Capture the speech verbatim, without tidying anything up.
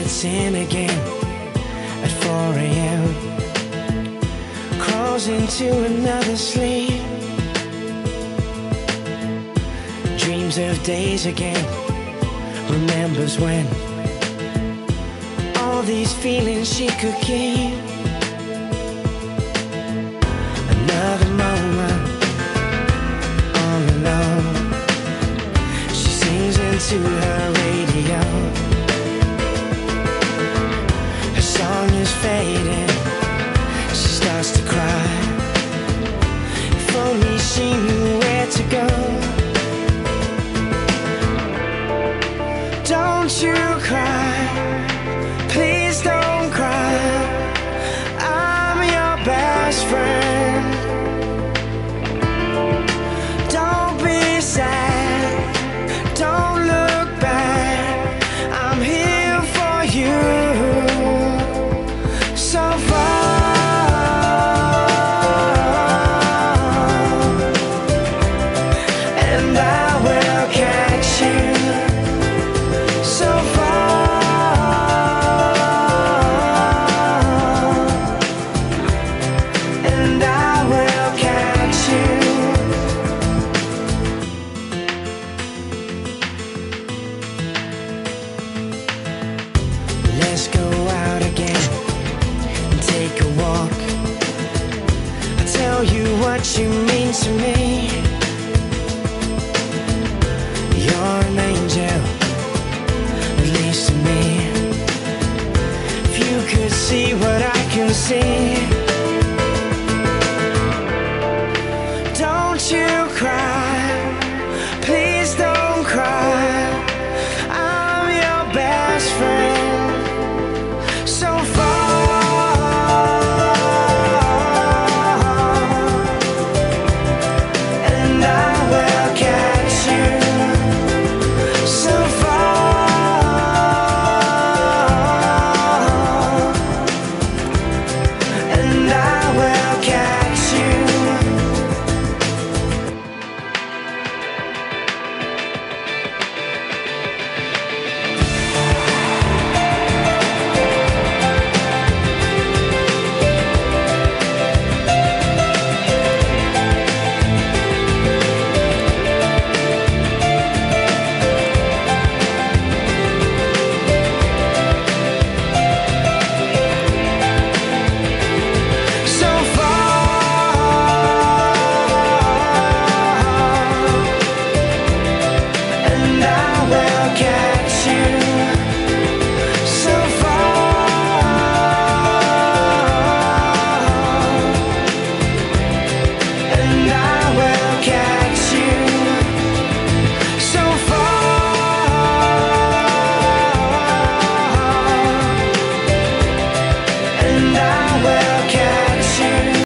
sin again at four a m Crawls into another sleep, dreams of days again, remembers when all these feelings she could keep. Another moment, all alone, she sings into her radio. Her song is fading, she starts to cry. If only she knew where to go. Don't you cry, please don't cry, I'm your best friend. Don't be sad, don't look back, I'm here for you. So far, and I will catch you. So far, and I will catch you. Let's go out again and take a walk. I'll tell you what you mean to me.